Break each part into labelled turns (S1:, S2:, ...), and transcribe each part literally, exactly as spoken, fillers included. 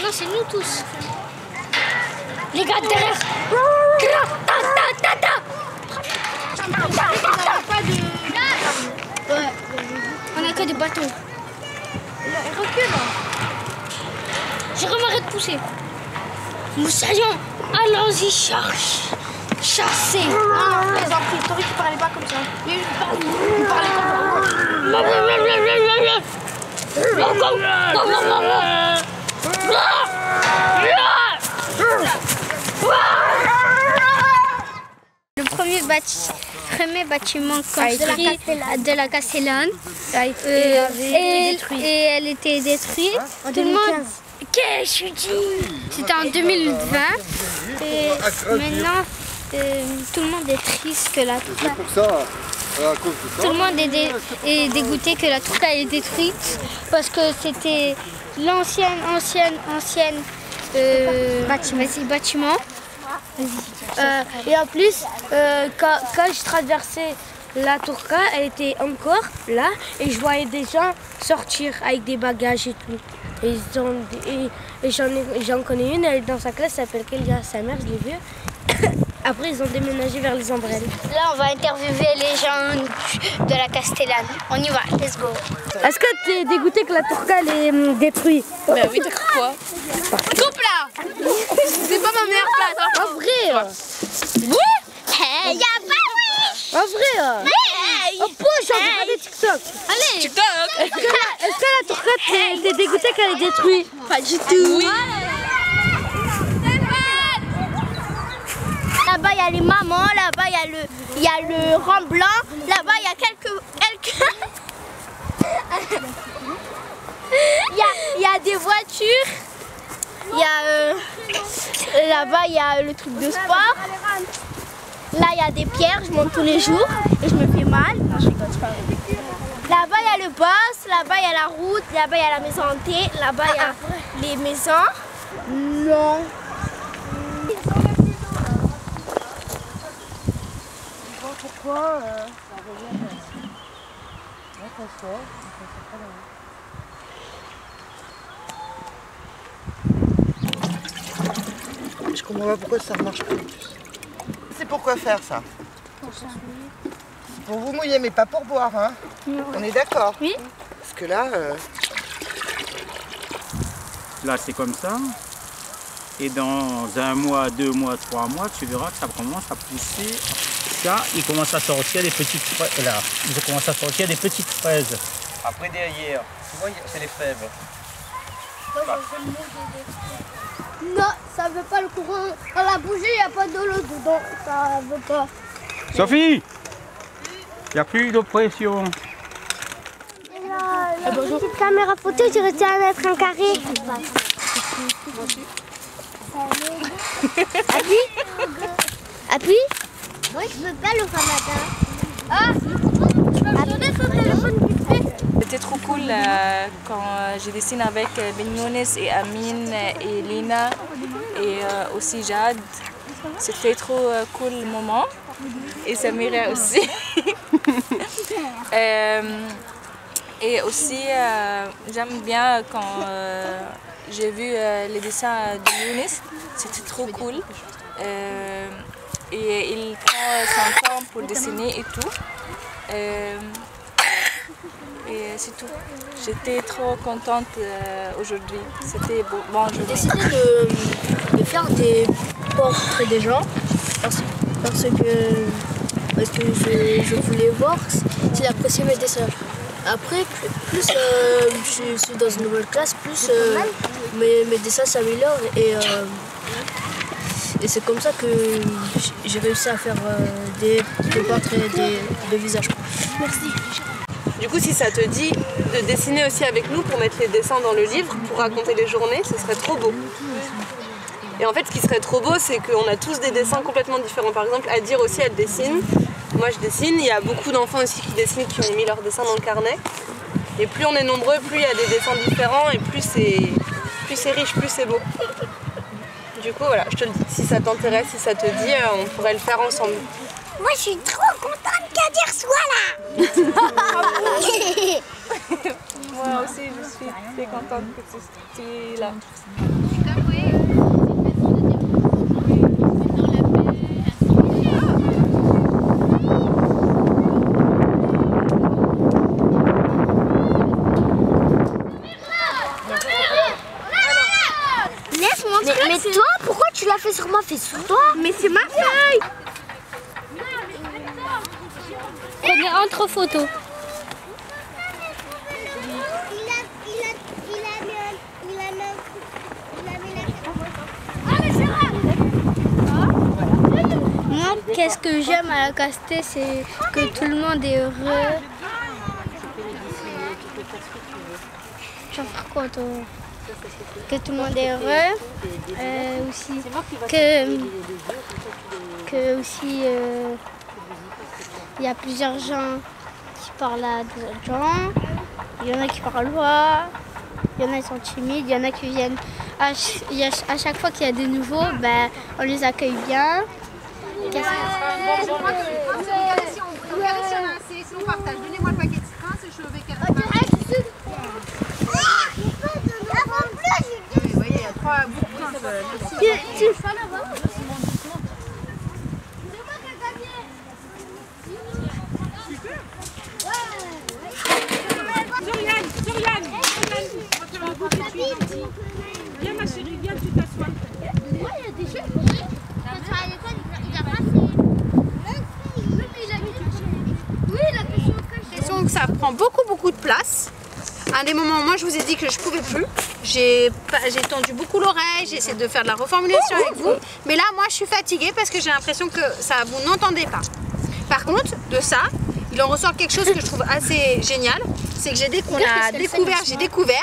S1: Non, c'est nous tous. Les gars derrière. Ouais. On a que des bâtons. Il recule. J'ai remarqué de pousser. Moussaillon, allons-y, cherche. Chasser.
S2: Ah, les enfants, t'aurais qu'il parlait pas comme ça. Il parlait
S1: Le premier, bâti premier bâtiment construit de la Castellane
S2: a été, euh,
S1: et,
S2: détruit.
S1: et elle était détruite.
S2: En
S1: Tout le monde.
S2: deux mille quinze.
S1: Qu'est-ce que je dis? C'était en deux mille vingt et maintenant euh, tout le monde est triste que la tour.
S3: C'est pour ça. À cause de ça.
S1: Tout le monde est, dé est dégoûté que la tour est détruite parce que c'était l'ancienne, ancienne, ancienne euh, bâtiment. bâtiment.
S2: Euh, et en plus, euh, quand, quand je traversais la Tourka, elle était encore là et je voyais des gens sortir avec des bagages et tout. Et, ils ont, et, et j'en connais une, elle est dans sa classe, elle s'appelle Kélia, sa mère, je l'ai vue. Après, ils ont déménagé vers les Ombrelles.
S1: Là, on va interviewer les gens de la Castellane. On y va, let's go.
S2: Est-ce que tu es dégoûté que la Tourka est hum, détruite?
S4: Bah oui, t'as cru quoi? Coupe là! C'est pas ma meilleure place. Hein.
S2: En vrai?
S1: Oui? Hey, y'a pas oui!
S2: En vrai?
S1: Hey!
S2: Oh, pourquoi je suis en train de regarder TikTok?
S1: Allez!
S4: TikTok!
S2: Est-ce que, la, est-ce que la Tourka, t'es t'es dégoûté qu'elle est détruite?
S4: Pas du tout. Oui.
S1: Là-bas, il y a les mamans, là-bas, il y a le, il y a le rang blanc, là-bas, il y a quelques... quelques... Il y a, il y a des voitures, il y a... Euh, là-bas, il y a le truc de sport. Là, il y a des pierres, je monte tous les jours et je me fais mal. Non, je rigole, c'est pas vrai. Là-bas, il y a le boss, là-bas, il y a la route, là-bas, il y a la maison hantée, là-bas, il y a les maisons. Non.
S2: Pourquoi euh, ça revient
S3: Je comprends pas pourquoi ça ne marche plus. C'est pourquoi faire ça? Pour vous mouiller, mais pas pour boire, hein? On est d'accord?
S1: Oui.
S3: Parce que là... Euh...
S5: Là, c'est comme ça. Et dans un mois, deux mois, trois mois, tu verras que ça commence à pousser. Ça, il commence à sortir des petites fraises. Là, il commence à sortir des petites fraises. Après, derrière, tu vois, c'est les fèves.
S1: Non, ça veut pas le courant. On l'a bougé, il n'y a pas de l'eau dedans. Ça veut pas.
S5: Sophie, il n'y a plus de pression.
S1: La petite caméra photo, j'ai réussi à mettre un carré. Appuie. Appuie. Moi, je veux pas le ramadan. Ah, tu vas me donner ton téléphone vite fait.
S4: C'était trop cool euh, quand euh, j'ai dessiné avec euh, Ben Younes et Amine et Lina et euh, aussi Jade. C'était trop euh, cool le moment. Et Samira aussi. euh, et aussi, euh, j'aime bien quand euh, j'ai vu euh, les dessins de Younes. C'était trop cool. Euh, et il prend son temps pour dessiner et tout. Euh, et c'est tout. J'étais trop contente euh, aujourd'hui. C'était beau. Bon,
S2: J'ai décidé de, de faire des portraits des gens parce, parce que, parce que je, je voulais voir s'ils appréciaient mes dessins. Après, plus, plus euh, je suis dans une nouvelle classe, plus euh, mes, mes dessins s'améliorent et, euh, et c'est comme ça que j'ai réussi à faire euh, des, des portraits des, de visages. Merci.
S6: Du coup, si ça te dit de dessiner aussi avec nous pour mettre les dessins dans le livre, pour raconter les journées, ce serait trop beau. Et en fait, ce qui serait trop beau, c'est qu'on a tous des dessins complètement différents. Par exemple, Adir aussi, elle dessine. Moi, je dessine. Il y a beaucoup d'enfants aussi qui dessinent, qui ont mis leurs dessins dans le carnet. Et plus on est nombreux, plus il y a des dessins différents et plus c'est plus c'est riche, plus c'est beau. Du coup, voilà, je te le dis. Si ça t'intéresse, si ça te dit, on pourrait le faire ensemble.
S1: Moi, je suis trop contente qu'Adir soit là.
S4: Moi aussi, je suis très contente que tu es là.
S1: Mais, mais toi, pourquoi tu l'as fait sur moi? Fais sur toi. Mais c'est ma feuille. Prenez entre photos. Moi, qu'est-ce que j'aime à la Castet, c'est que tout le monde est heureux. Tu vas faire quoi toi? Que tout le monde est heureux, euh, aussi que, que aussi euh, il y a plusieurs gens qui parlent à d'autres gens, il y en a qui parlent pas, il y en a qui sont timides, il y en a qui viennent à, ch y a, à chaque fois qu'il y a de nouveaux, ben, on les accueille bien. Qu'est-ce que...
S7: Si on partage, donnez-moi le paquet de pain, c'est chauvé quatre pains. Vous voyez, il y a trois bouts de pain.
S8: Soriane, Soriane, viens ma chérie, viens, tu t'assois.
S1: Moi, il y a des jeux pour lui. Quand tu vas à l'école, il a pas oui, la question
S7: J'ai l'impression que ça prend beaucoup, beaucoup de place. À des moments, moi, je vous ai dit que je pouvais plus. J'ai tendu beaucoup l'oreille, j'ai essayé de faire de la reformulation avec vous. Mais là, moi, je suis fatiguée parce que j'ai l'impression que ça, vous n'entendez pas. Par contre, de ça, il en ressort quelque chose que je trouve assez génial. C'est que j'ai dès qu'on a découvert, j'ai découvert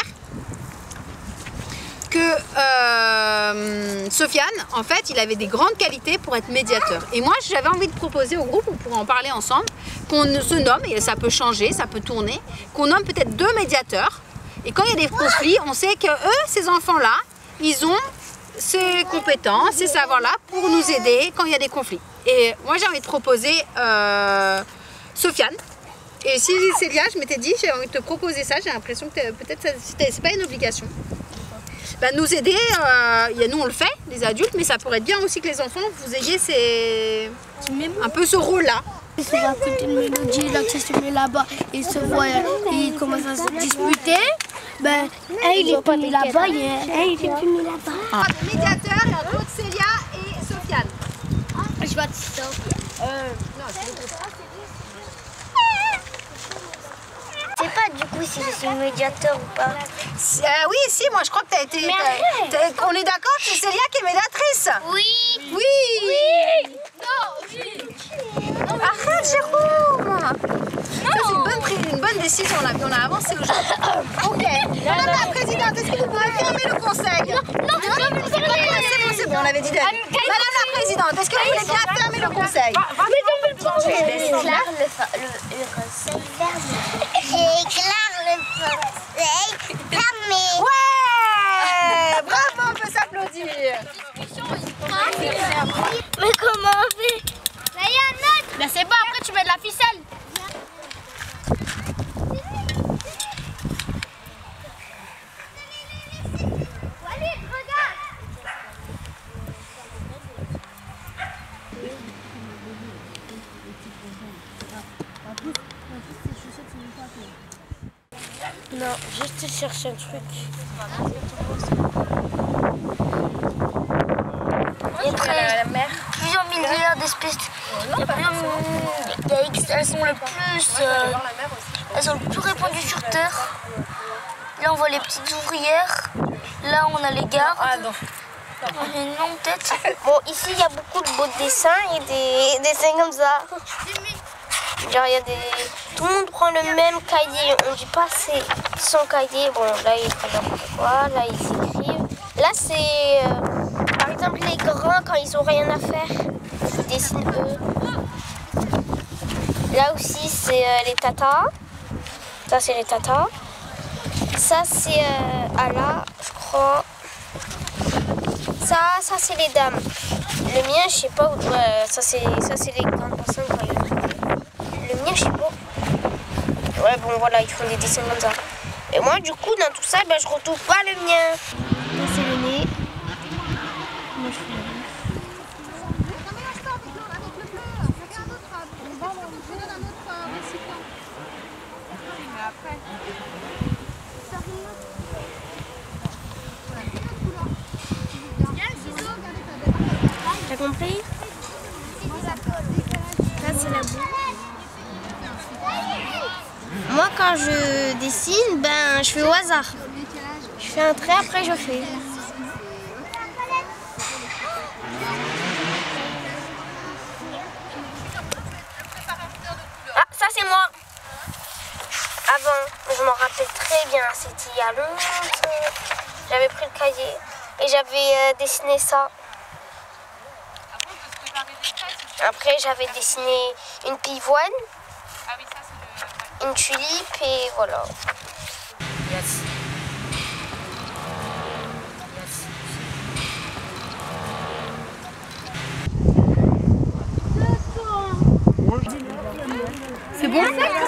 S7: que euh, Sofiane, en fait, il avait des grandes qualités pour être médiateur. Et moi, j'avais envie de proposer au groupe, on pourrait en parler ensemble, qu'on se nomme, et ça peut changer, ça peut tourner, qu'on nomme peut-être deux médiateurs. Et quand il y a des conflits, on sait que eux, ces enfants-là, ils ont ces compétences, ces savoirs-là pour nous aider quand il y a des conflits. Et moi, j'ai envie de proposer euh, Sofiane. Et si Célia, je m'étais dit, j'ai envie de te proposer ça, j'ai l'impression que peut-être c'est pas une obligation. Bah, nous aider, euh, nous on le fait, les adultes, mais ça pourrait être bien aussi que les enfants, vous ayez ces... un peu ce rôle-là.
S1: Il se va écouter une mélodie, là qui se met là-bas, il se voit, il commence à se disputer. Ben, un il est plus mis là-bas, il est plus mis là-bas.
S7: Ah. Le médiateur, et un autre Célia et Sofiane.
S1: Je vais te dire.
S7: Euh, non, c'est
S1: Je sais pas du coup si je suis médiateur ou pas.
S7: Euh, oui, si, moi je crois que tu as été...
S1: Mais
S7: t'as, t'as, on est d'accord que c'est Célia qui est médiatrice?
S1: Oui.
S7: Oui.
S1: Oui. Non, oui.
S7: Arrête, Jérôme. C'est une bonne, une bonne décision, on a, on a avancé aujourd'hui. Ok. Madame la Présidente, est-ce que vous pouvez fermer le conseil? Non, non, non, c'est bon, c'est bon, on avait dit d'aller. Madame la Présidente, est-ce que vous voulez bien fermer le conseil?
S1: J'éclaire le, le, le conseil fermé. J'éclaire le conseil fermé.
S7: Ouais. Bravo, on peut s'applaudir.
S1: Mais comment on fait? Là, il y a un autre. Là, c'est bon, après tu mets de la ficelle. Non, juste chercher un truc. Il y a très, plusieurs milliards d'espèces. Il y a plusieurs milliards. Elles sont le plus, euh, elles sont le plus répandues sur Terre. Là, on voit les petites ouvrières. Là, on a les gardes. On a une longue tête. Bon, ici, il y a beaucoup de beaux dessins et des dessins comme ça. Genre, il y a des... Tout le monde prend le même cahier. On dit pas c'est son cahier. Bon, là, ils font n'importe quoi. Là, ils écrivent. Là, c'est... Euh, par exemple, les grands, quand ils ont rien à faire, ils dessinent eux. Là aussi, c'est euh, les tatas. Ça, c'est les tatas. Ça, c'est euh, Allah, je crois. Ça, ça c'est les dames. Le mien, je sais pas où... Ouais, ça, c'est les grandes personnes quand ils... Le mien, je sais pas. Ouais, bon, voilà, ils font des dessins comme ça. Et moi, du coup, dans tout ça, ben, je retrouve pas le mien. Là, c'est le nez. Moi, je fais la bouche. T'as compris? Là, c'est la bouche. Moi, quand je dessine, ben, je fais au hasard. Je fais un trait, après je fais. Ah, ça c'est moi. Avant, je m'en rappelle très bien, c'était il y a longtemps. J'avais pris le cahier et j'avais euh, dessiné ça. Après, j'avais dessiné une pivoine, une tulipe et voilà. Yes.
S7: C'est bon?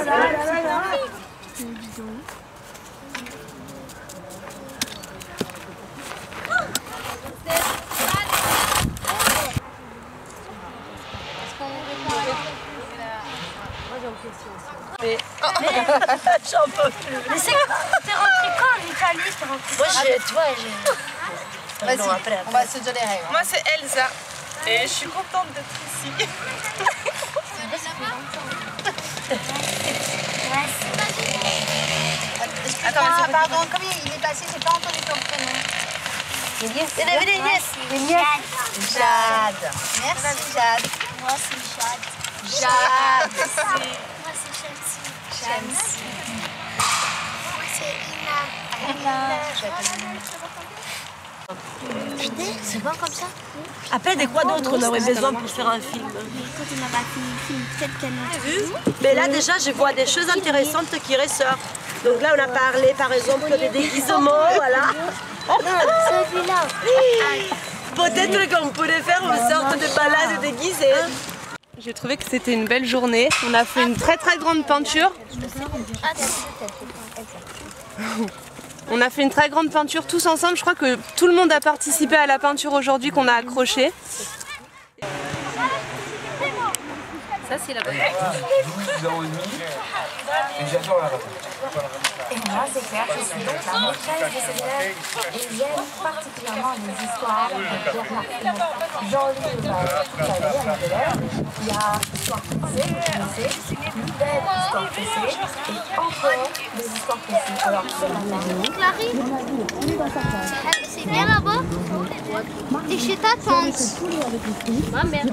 S2: Mais... J'en peux plus. Mais c'est t'es rentré quand en Italie? T'es rentré Moi, j'ai... Tu vois, j'ai...
S7: Vas-y, on va se donner les règles.
S6: Moi, c'est Elsa. Et je suis contente d'être ici.
S7: Attends, pardon, comme il est passé, j'ai pas entendu ton prénom.
S2: Elias.
S7: Elias. Jade. Merci, Jade.
S1: Moi, c'est Jade.
S7: Jade.
S1: Moi, c'est Chelsea.
S7: Chelsea.
S1: Moi, c'est Ina. Ina. Putain, c'est bon comme ça?
S2: Après, de quoi d'autre on aurait besoin pour faire un film?
S1: Quand on n'a pas fini le film, peut-être qu'elle n'a
S2: vu? Mais là, déjà, je vois des choses intéressantes qui ressortent. Donc là, on a parlé, par exemple, des déguisements, voilà.
S1: Non, celui-là.
S2: Peut-être qu'on pourrait faire une sorte de balade déguisée.
S6: J'ai trouvé que c'était une belle journée. On a fait une très très grande peinture. On a fait une très grande peinture tous ensemble. Je crois que tout le monde a participé à la peinture aujourd'hui qu'on a accrochée.
S7: Ça, c'est la bonne.
S9: Et j'adore la raconter.
S10: Et moi, c'est clair, je suis donc la maîtresse de ces élèves et j'aime particulièrement les histoires de Bernard Pinault. Jean-Louis va tout à l'heure, mes élèves. Il y a histoire pressée, pressée, une belle histoire pressée et encore des histoires pressées. Alors, ce matin,
S1: Clarisse, c'est bien là-bas? T'es chez ta tante. Ma mère.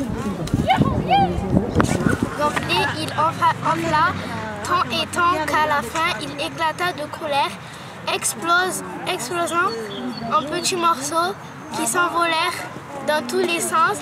S1: Donc, et il enfla, tant et tant qu'à la fin, il éclata de colère, explose, explosant en petits morceaux qui s'envolèrent dans tous les sens.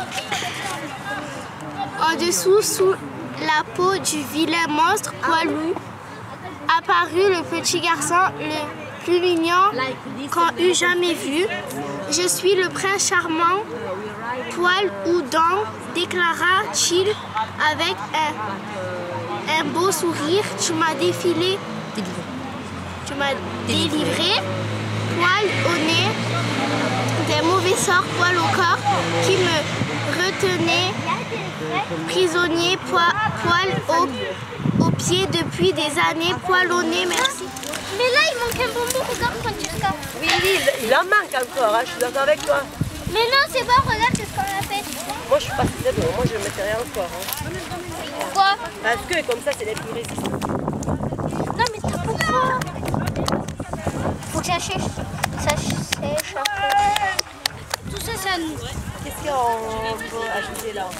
S1: En dessous, sous la peau du vilain monstre poilu, apparut le petit garçon le plus mignon qu'on eût jamais vu. Je suis le prince charmant, poil ou dents, déclara-t-il avec un, un beau sourire. Tu m'as défilé, tu m'as délivré, poil au nez, des mauvais sorts, poil au corps, qui me retenaient prisonnier, poil, poil au, au pied depuis des années, poil au nez, merci. Mais là, il manque un bonbon, regarde quand tu scapes.
S2: Oui, oui, il en manque encore, hein, je suis d'accord avec toi.
S1: Mais non, c'est bon, regarde, c'est ce qu'on a fait.
S2: Moi, je suis pas très bon, moi je ne mettrai rien encore. Hein.
S1: Pourquoi?
S2: Parce que comme ça, c'est les plus résistants.
S1: Non, mais t'as pourquoi? Faut que ça sèche. Ça sèche après. Tout ça, ça nous.
S2: Qu'est-ce qu'on peut ajouter là?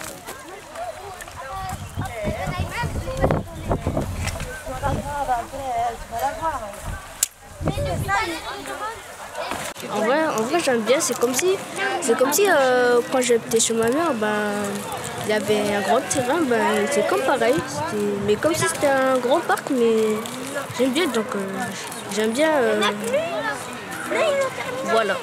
S11: En vrai, en vrai j'aime bien, c'est comme si, c'est comme si euh, quand j'étais chez ma mère, ben, il y avait un grand terrain, ben, c'est comme pareil, mais comme si c'était un grand parc, mais j'aime bien, donc euh, j'aime bien, euh, voilà.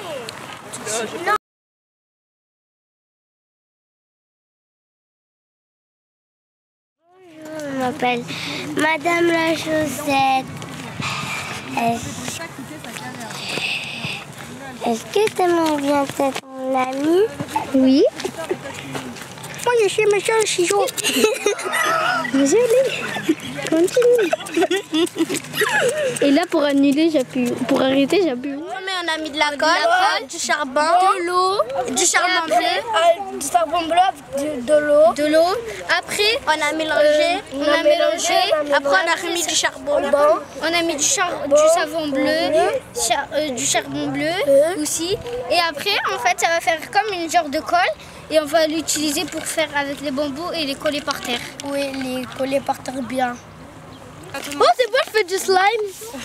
S1: Je m'appelle Madame la Chaussette.
S9: Est-ce que tu aimerais bien être mon ami?
S11: Oui. Moi, je suis méchant, je suis chaud. Désolé. Continue. Et là, pour annuler, j'appuie. Pour arrêter, j'appuie.
S1: On a mis de la colle, du charbon, de l'eau, du charbon bleu, du charbon bleu, de, de l'eau. De l'eau. Après, on a mélangé, euh, on, on a, a mélangé. mélangé. Après, on a remis du charbon blanc. On a mis du, char, bon. du savon bleu, char, euh, du charbon bleu euh. aussi. Et après, en fait, ça va faire comme une genre de colle. Et on va l'utiliser pour faire avec les bambous et les coller par terre. Oui, les coller par terre bien.
S11: Oh, c'est bon, je fais du slime.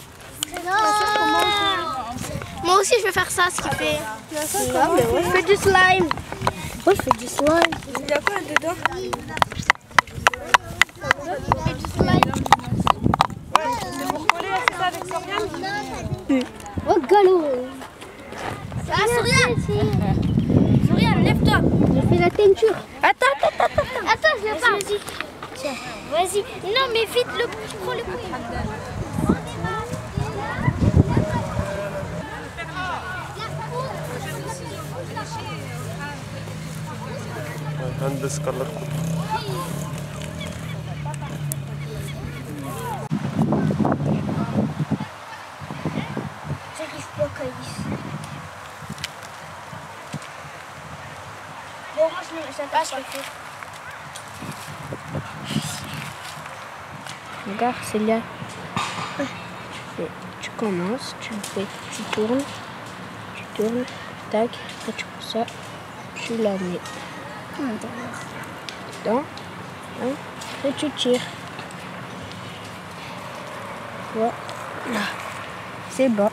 S1: Moi aussi je vais faire ça, ce qu'il fait.
S11: Là, ouais. Je fais du slime. Moi je fais du slime.
S6: Il y a quoi dedans?
S1: Je fais du slime.
S6: Ouais, c'est pour coller ça avec Soriane?
S11: Oh galop.
S1: Ah Soriane. Soriane, lève-toi.
S11: Je fais la teinture.
S1: Attends, attends, attends. Attends, je l'ai pas. Vas-y. Tiens, vas-y. Non mais vite, le prends le coup.
S12: هندس كلر
S1: J'arrive pas, Caïs. Bon, moi je ne sais pas ce que je fais.
S11: Regarde, c'est là. Tu, fais, tu commences, tu fais, tu tournes, tu tournes, tac, après tu fais ça, tu la mets. Dedans, hein, et tu tires. Voilà, c'est bon.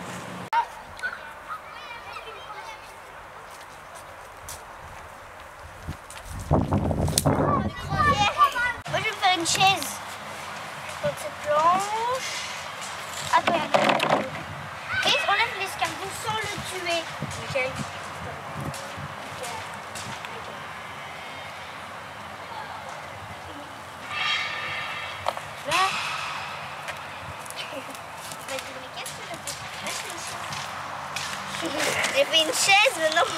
S1: Moi je vais faire une chaise. Je prends cette planche. Attends, attends. Et on enlève l'escargot sans le tuer. Ok. Là. J'ai fait une chaise, mais non.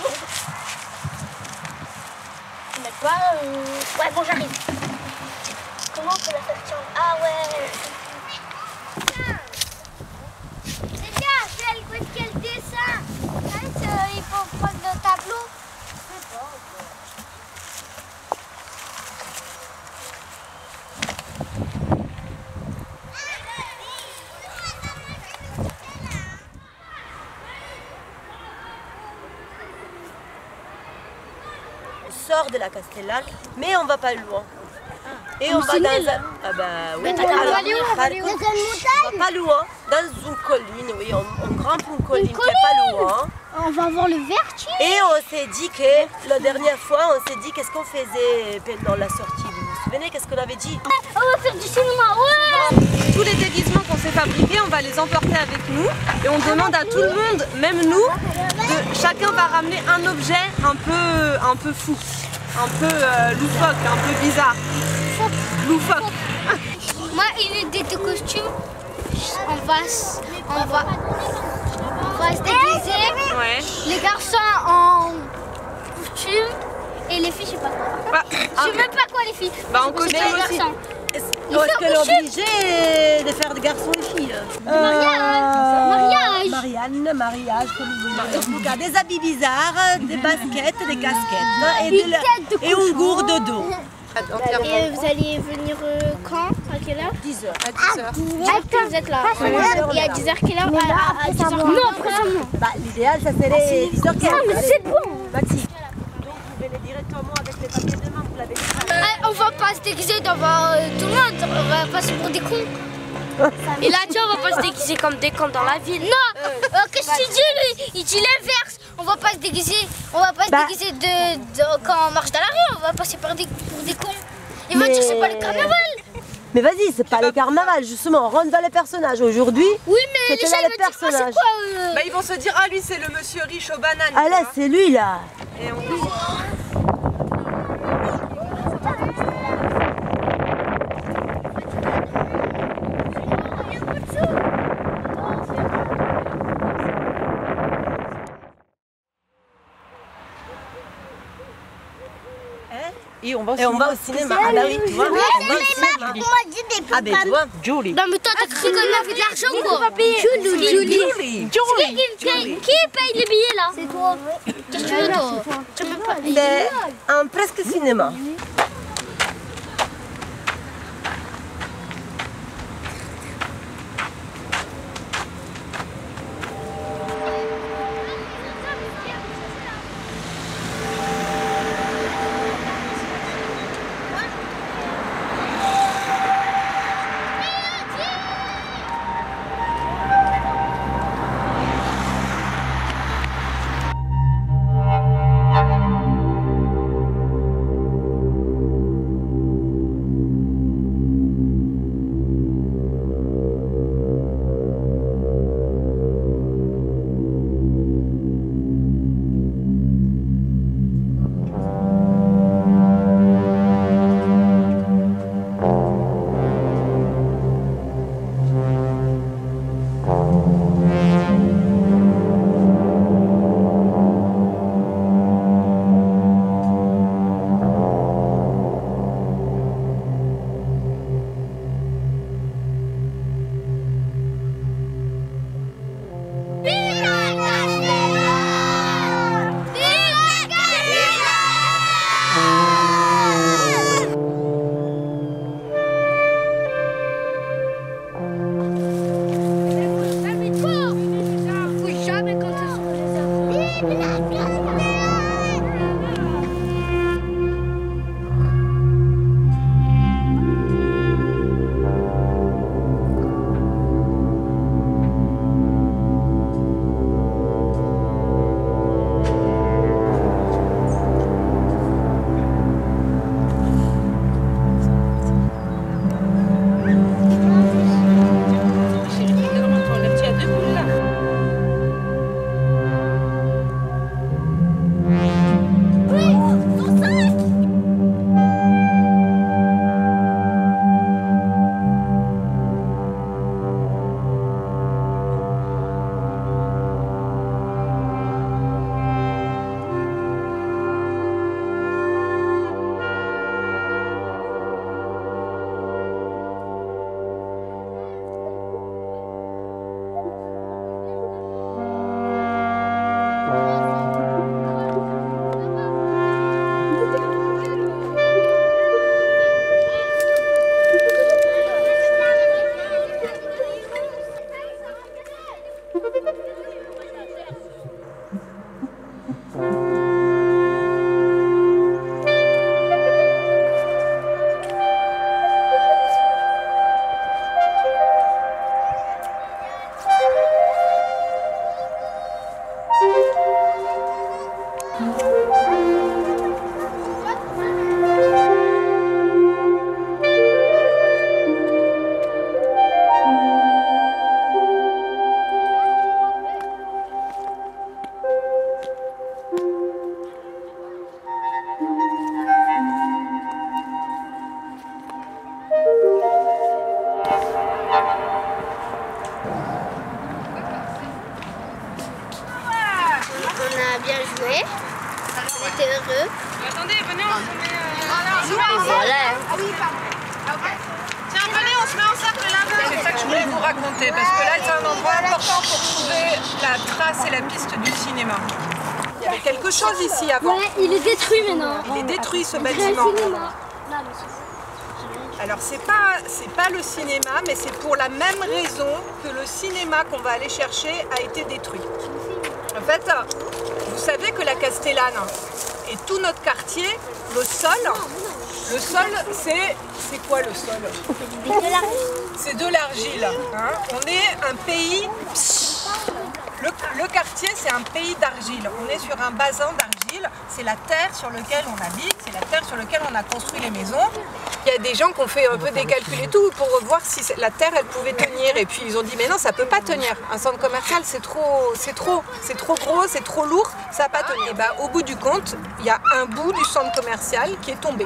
S1: Mais pas. Euh... Ouais, bon, j'arrive. Comment on peut la faire tiendre? Ah ouais. C'est bien, quel, quel dessin. Il faut prendre le tableau. Je sais pas.
S13: Sort de la Castellac, mais on va pas loin. Et on va dans un... Ah bah oui. Alors, par contre, on va pas loin, dans une colline, oui, on, on grimpe une colline qui est pas loin.
S1: On va voir le vertu.
S13: Et on s'est dit que, la dernière fois, on s'est dit qu'est-ce qu'on faisait pendant la sortie. Vous vous souvenez, qu'est-ce qu'on avait dit?
S1: On va faire du cinéma, ouais.
S6: Tous les déguisements qu'on s'est fabriqués, on va les emporter avec nous. Et on demande à tout le monde, même nous, de chacun va ramener un objet un peu, un peu fou. Un peu euh, loufoque, un peu bizarre. Loufoque.
S1: Moi, il est des costumes. On va, on va, on va se déguiser.
S6: Ouais.
S1: Les garçons en costume et les filles, je sais pas quoi.
S6: Bah,
S1: je sais même pas quoi les filles.
S6: Bah, en costume aussi.
S13: Est-ce qu'elle est obligée de faire des garçons et filles?
S1: euh, Mariage.
S13: Marianne, mariage, comme vous voulez. Des habits bizarres, des baskets, des casquettes et, de la... et une gourde d'eau.
S1: Et vous allez venir euh, quand? À quelle heure?
S13: dix heures.
S6: À dix heures.
S1: dix heures que vous êtes là. Et à dix heures quelle heure? À, à dix heures. Non, après ça.
S13: Bah, l'idéal, ça serait dix heures quinze.
S1: Non, mais c'est bon.
S13: Maxi. Donc, vous venez directement avec les papiers de main, vous l'avez dit.
S1: Euh, on va pas se déguiser devant euh, tout le monde. On va passer pour des cons.
S11: Et là, tu vois, on va pas se déguiser comme des cons dans la ville.
S1: Non, euh, qu'est-ce que tu dis lui? Il dit l'inverse. On va pas se déguiser. On va pas se
S13: bah.
S1: déguiser de, de quand on marche dans la rue. On va passer par des, pour des cons. Il va
S13: mais...
S1: dire c'est pas le carnaval.
S13: Mais vas-y, c'est pas le carnaval justement. On rentre dans les personnages aujourd'hui.
S1: Oui, mais les gens
S13: les
S1: ils vont dire quoi, c'est quoi euh...
S6: Bah, ils vont se dire ah lui c'est le monsieur riche aux bananes.
S13: Ah là, c'est lui là.
S6: Et on...
S3: Et on va au
S13: Et
S3: cinéma.
S13: on va au cinéma. Ah bah oui, tu vois. On va au cinéma. Ah ben tu vois.
S3: Julie.
S1: Non mais toi t'as cru qu'on avait de l'argent quoi. Julie.
S3: Julie.
S1: Julie. Qui, qui, qui paye les billets là? C'est toi. Qu'est-ce que tu veux toi? Tu peux pas payer.
S13: C'est un presque cinéma.
S1: bien joué. On était heureux.
S6: Attendez, venez, on se met...
S1: Euh... Voilà.
S6: Ah oui, pardon. Tiens, venez, on se met en cercle là-bas. C'est ça que je voulais vous raconter, parce que là, c'est un endroit important pour trouver la trace et la piste du cinéma. Il y avait quelque chose ici avant.
S1: Ouais, il est détruit maintenant.
S6: Il est détruit, ce bâtiment. Alors, c'est pas, c'est pas le cinéma, mais c'est pour la même raison que le cinéma qu'on va aller chercher a été détruit. En fait, vous savez que la Castellane et tout notre quartier, le sol, le sol, c'est c'est quoi le sol? C'est de l'argile. Hein. On est un pays. Le, le quartier, c'est un pays d'argile. On est sur un bassin d'argile. C'est la terre sur laquelle on habite, c'est la terre sur laquelle on a construit les maisons. Il y a des gens qui ont fait un peu des calculs et tout pour voir si la terre elle pouvait tenir. Et puis ils ont dit mais non, ça peut pas tenir. Un centre commercial, c'est trop, c'est trop, c'est trop gros, c'est trop lourd, ça va pas tenir. Et bah, au bout du compte, il y a un bout du centre commercial qui est tombé.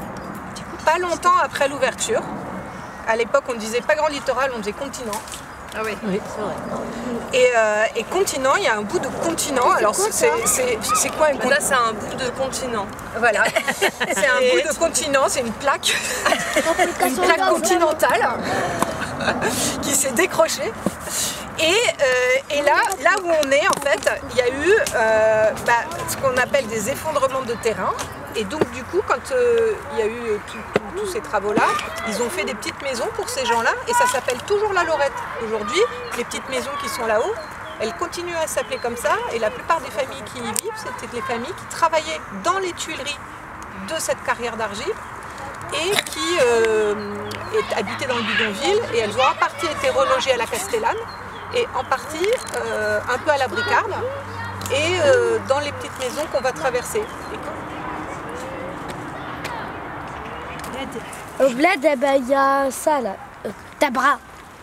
S6: Pas longtemps après l'ouverture. À l'époque, on ne disait pas Grand Littoral, on disait Continent.
S7: Ah oui,
S6: oui. c'est vrai. Et, euh, et continent, il y a un bout de continent. Alors c'est quoi un continent? Là, c'est un bout de continent.
S7: Voilà.
S6: C'est un bout de continent, c'est une plaque, une plaque continentale qui s'est décrochée. Et, euh, et là, là où on est, en fait, il y a eu euh, bah, ce qu'on appelle des effondrements de terrain. Et donc, du coup, quand euh, il y a eu tous ces travaux-là, ils ont fait des petites maisons pour ces gens-là. Et ça s'appelle toujours la Lorette. Aujourd'hui, les petites maisons qui sont là-haut, elles continuent à s'appeler comme ça. Et la plupart des familles qui y vivent, c'était les familles qui travaillaient dans les tuileries de cette carrière d'argile et qui euh, habitaient dans le bidonville. Et elles ont en partie été relogées à la Castellane et en partie euh, un peu à la Bricarde et euh, dans les petites maisons qu'on va traverser.
S11: Au bled, il eh ben, y a ça là, euh, Tabra.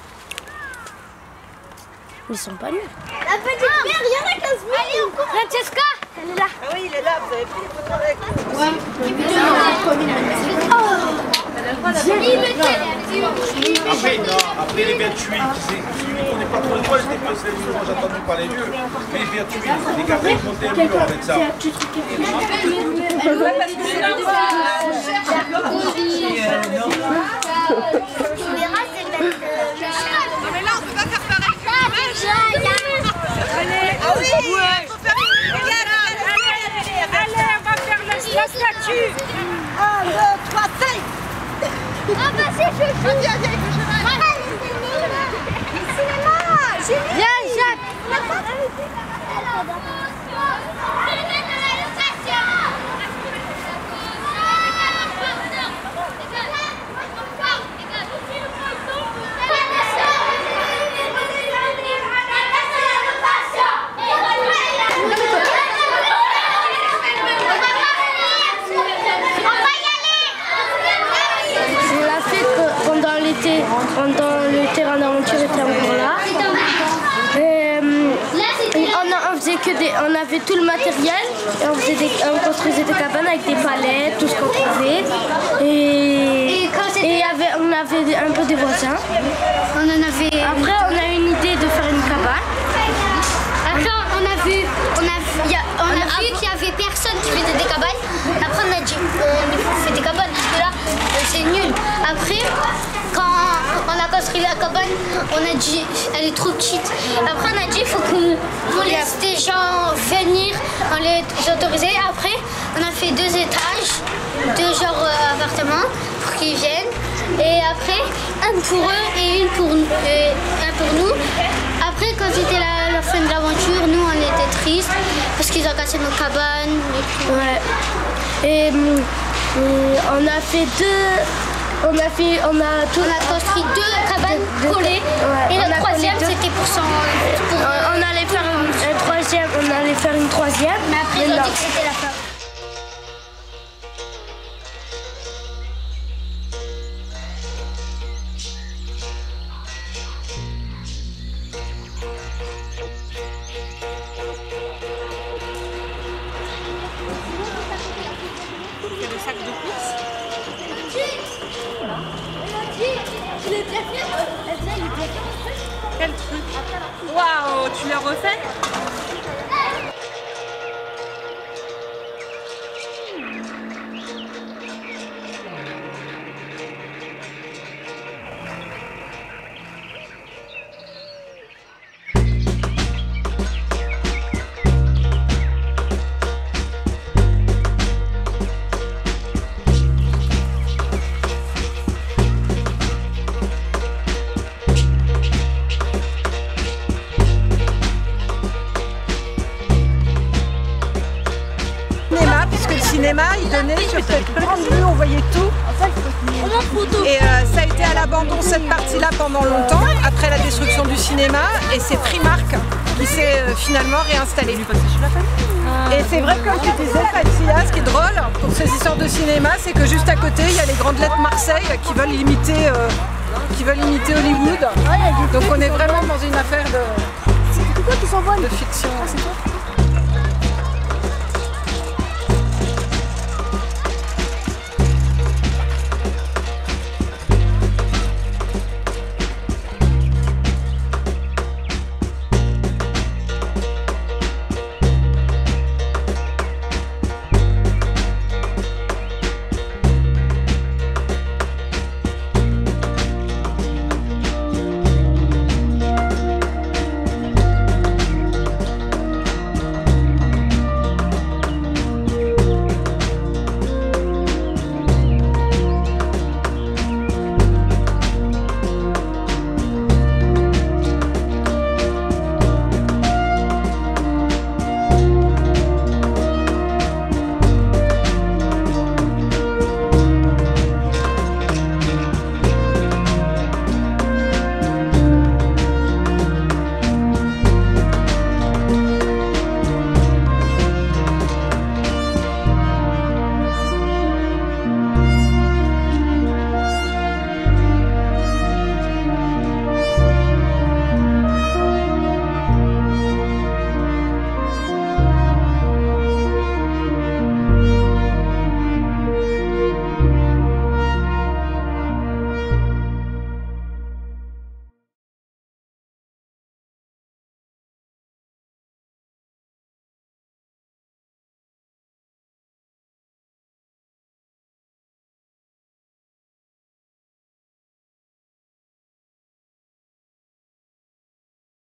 S11: Ils sont pas nuls.
S1: La petite mère, il y en a quinze mille. Allez, on court. Francesca, elle est là.
S13: Ah oui, il est là, vous avez pris une photo avec lui.
S1: Ouais.
S5: Après, non, après les vertuis, on n'est pas trop loin, j'ai entendu parler d'eux. Mais les vertuis, les gars, ils montaient un mur avec ça.
S7: Non mais là on peut pas faire pareil que l'image.
S8: Allez,
S7: ah oui,
S8: ouais.
S7: faut faire une...
S8: Allez, allez, on va faire la statue.
S7: un, deux, trois, cinq.
S1: Ah bah c'est chouchou.
S7: Viens, viens avec le cheval. Le cinéma.
S1: Viens, Jacques.
S11: Pendant le terrain d'aventure était encore là. Et, euh, on, a, on faisait que des, on avait tout le matériel et on, faisait des, on construisait des cabanes avec des palettes, tout ce qu'on trouvait. Et, et y avait, on avait un peu des voisins.
S1: On en avait.
S11: Après, on a eu une idée de faire une cabane.
S1: Après, on a vu, on a, y a, on a vu qu'il y avait personne qui faisait des cabanes. Après, on a dit, on fait des cabanes parce que là, c'est nul. Après, quand on a construit la cabane, on a dit, elle est trop petite. Après, on a dit, il faut qu'on laisse des gens venir, on les autorisait. Après, on a fait deux étages, deux genres euh, appartements pour qu'ils viennent. Et après, un pour eux et une pour, euh, un pour nous. Après, quand c'était la, la fin de l'aventure, nous, on était tristes parce qu'ils ont cassé nos cabanes.
S11: Ouais. Et, et on a fait deux... On a fait, on a tout.
S1: On a construit deux cabanes de, de, collées. Ouais, et la troisième, c'était pour son. Pour
S11: on, on allait faire un, un troisième, on allait faire une troisième.
S1: Mais après, ils ont dit que c'était la fin.
S8: C'est le sac de course. Quel truc? Waouh, tu l'as refait?
S6: Cinéma, il donnait sur cette grande vue, on voyait tout. Et euh, ça a été à l'abandon cette partie-là pendant longtemps, après la destruction du cinéma, et c'est Primark qui s'est euh, finalement réinstallé. Et c'est vrai que comme tu disais, Patricia, ce qui est drôle pour ces histoires de cinéma, c'est que juste à côté, il y a les grandes lettres Marseille qui veulent imiter, euh, qui veulent imiter Hollywood. Donc on est vraiment dans une affaire de, de fiction.